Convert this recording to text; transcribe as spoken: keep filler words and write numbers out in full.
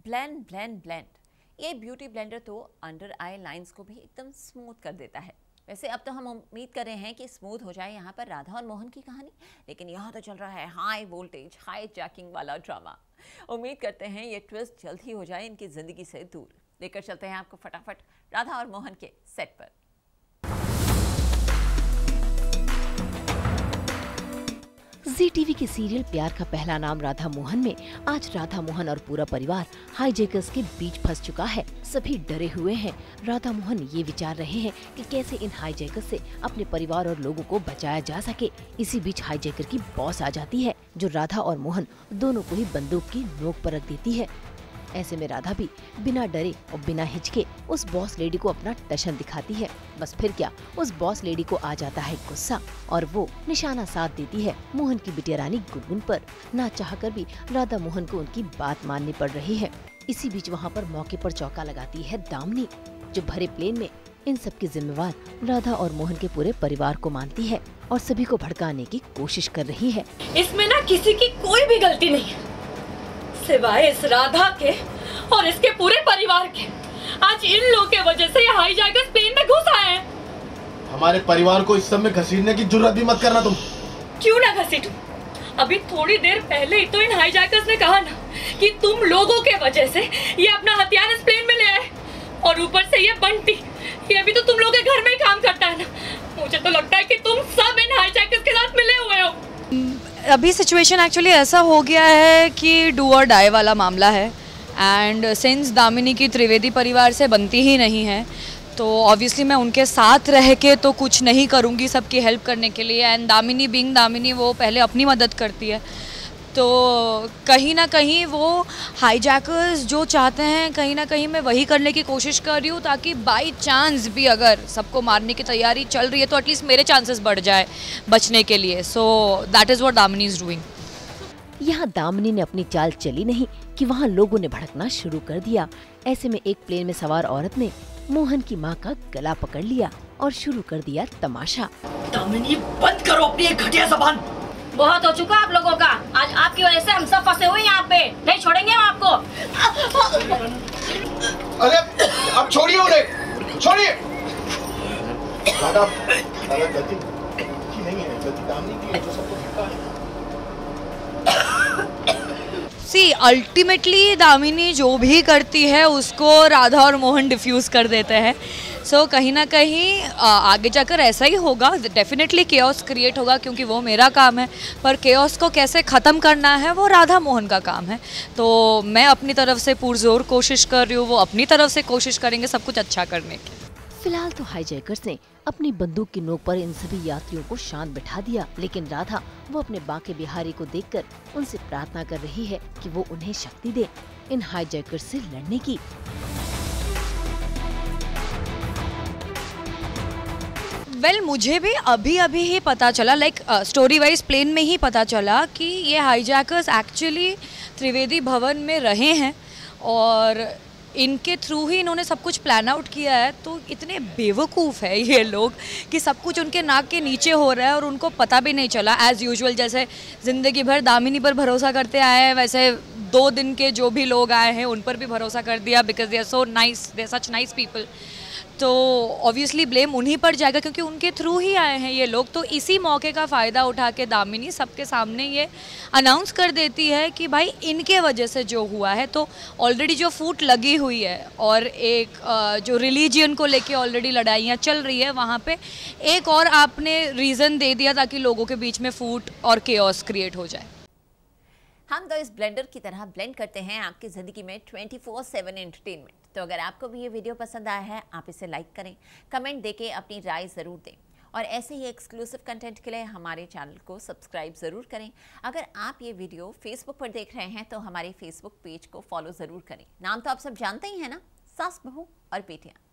Blend blend blend ये beauty blender तो under eye lines को भी एकदम स्मूथ कर देता है। वैसे अब तो हम उम्मीद कर रहे हैं कि स्मूथ हो जाए यहाँ पर राधा और मोहन की कहानी, लेकिन यहाँ तो चल रहा है हाई वोल्टेज हाई जैकिंग वाला ड्रामा। उम्मीद करते हैं ये ट्विस्ट जल्द ही हो जाए इनकी जिंदगी से दूर। लेकर चलते हैं आपको फटाफट राधा और मोहन के सेट पर। जी टीवी के सीरियल प्यार का पहला नाम राधा मोहन में आज राधा मोहन और पूरा परिवार हाईजैकर्स के बीच फंस चुका है। सभी डरे हुए हैं। राधा मोहन ये विचार रहे हैं कि कैसे इन हाईजैकर्स से अपने परिवार और लोगों को बचाया जा सके। इसी बीच हाईजैकर की बॉस आ जाती है, जो राधा और मोहन दोनों को ही बंदूक की नोक पर रख देती है। ऐसे में राधा भी बिना डरे और बिना हिचके उस बॉस लेडी को अपना टशन दिखाती है। बस फिर क्या, उस बॉस लेडी को आ जाता है गुस्सा और वो निशाना साध देती है मोहन की बिटिया रानी गुनगुन पर। ना चाहकर भी राधा मोहन को उनकी बात माननी पड़ रही है। इसी बीच वहाँ पर मौके पर चौका लगाती है दामिनी, जो भरे प्लेन में इन सब की जिम्मेवार राधा और मोहन के पूरे परिवार को मानती है और सभी को भड़काने की कोशिश कर रही है। इसमें ना किसी की कोई भी गलती नहीं है, सिवाय इस राधा के और इसके पूरे परिवार के। आज इन लोगों के वजह से ये हाईजैकर्स प्लेन में घुस आए हैं। हमारे परिवार को इस सब में घसीटने की जुर्रत भी मत करना तुम। क्यों ना घसीटूं? अभी थोड़ी देर पहले ही तो इन हाईजैकर्स ने कहा ना कि तुम लोगों के वजह से ये अपना हथियार इस प्लेन में ले आए, और ऊपर से ये बंटी, ये भी तो तुम लोगों के घर में ही काम करता है ना। मुझे तो लगता है कि तुम सब इन हाईजैकर्स के साथ मिले हुए हो। अभी सिचुएशन एक्चुअली ऐसा हो गया है कि डू और डाई वाला मामला है, एंड सिंस दामिनी की त्रिवेदी परिवार से बनती ही नहीं है, तो ऑब्वियसली मैं उनके साथ रह के तो कुछ नहीं करूँगी सबकी हेल्प करने के लिए। एंड दामिनी बिंग दामिनी वो पहले अपनी मदद करती है, तो कहीं ना कहीं वो हाईजैकर्स जो चाहते हैं कहीं ना कहीं मैं वही करने की कोशिश कर रही हूँ, ताकि बाई चांस भी अगर सबको मारने की तैयारी चल रही है तो एटलीस्ट मेरे चांसेस बढ़ जाए बचने के लिए। So that is what Damini is doing. यहाँ दामिनी ने अपनी चाल चली नहीं कि वहाँ लोगों ने भड़कना शुरू कर दिया। ऐसे में एक प्लेन में सवार औरत ने मोहन की माँ का गला पकड़ लिया और शुरू कर दिया तमाशा। दामिनी बंद करो अपनी एक घटिया ज़बान। बहुत हो चुका आप लोगों का। आज आपकी वजह से हम सब फंसे हुए यहाँ पे, नहीं छोड़ेंगे हम आपको। अरे अब छोड़िए उन्हें, छोड़िए। दादा, दादा गलती की नहीं है, गलती दामिनी की है जो सबको धक्का है। सी अल्टीमेटली दामिनी जो भी करती है उसको राधा और मोहन डिफ्यूज कर देते हैं। सो so, कहीं ना कहीं आगे जाकर ऐसा ही होगा। डेफिनेटली केओस क्रिएट होगा, क्योंकि वो मेरा काम है, पर केओस को कैसे ख़त्म करना है वो राधा मोहन का काम है। तो मैं अपनी तरफ से पुरजोर कोशिश कर रही हूँ, वो अपनी तरफ से कोशिश करेंगे सब कुछ अच्छा करने की। फिलहाल तो हाईजैकर्स ने अपनी बंदूक की नोक पर इन सभी यात्रियों को शांत बिठा दिया, लेकिन राधा वो अपने बाके बिहारी को देखकर उनसे प्रार्थना कर रही है कि वो उन्हें शक्ति दे इन हाईजैकर्स से लड़ने की। वेल well, मुझे भी अभी अभी ही पता चला, लाइक स्टोरी वाइज प्लेन में ही पता चला कि ये हाईजैकर्स एक्चुअली त्रिवेदी भवन में रहे हैं और इनके थ्रू ही इन्होंने सब कुछ प्लान आउट किया है। तो इतने बेवकूफ़ है ये लोग कि सब कुछ उनके नाक के नीचे हो रहा है और उनको पता भी नहीं चला। एज़ यूजुअल जैसे ज़िंदगी भर दामिनी पर भरोसा करते आए हैं, वैसे दो दिन के जो भी लोग आए हैं उन पर भी भरोसा कर दिया, because they are so nice, they are such nice people. तो ऑब्वियसली ब्लेम उन्हीं पर जाएगा, क्योंकि उनके थ्रू ही आए हैं ये लोग। तो इसी मौके का फ़ायदा उठा के दामिनी सबके सामने ये अनाउंस कर देती है कि भाई इनके वजह से जो हुआ है, तो ऑलरेडी जो फूट लगी हुई है और एक जो रिलीजियन को लेके ऑलरेडी लड़ाइयाँ चल रही है, वहाँ पे एक और आपने रीज़न दे दिया ताकि लोगों के बीच में फूट और केओस क्रिएट हो जाए। हम तो इस ब्लेंडर की तरह ब्लेंड करते हैं आपकी ज़िंदगी में ट्वेंटी फोर सेवन एंटरटेनमेंट। तो अगर आपको भी ये वीडियो पसंद आया है, आप इसे लाइक करें, कमेंट देके अपनी राय ज़रूर दें, और ऐसे ही एक्सक्लूसिव कंटेंट के लिए हमारे चैनल को सब्सक्राइब ज़रूर करें। अगर आप ये वीडियो फेसबुक पर देख रहे हैं तो हमारे फेसबुक पेज को फॉलो ज़रूर करें। नाम तो आप सब जानते ही हैं ना, सास बहू और बेटियाँ।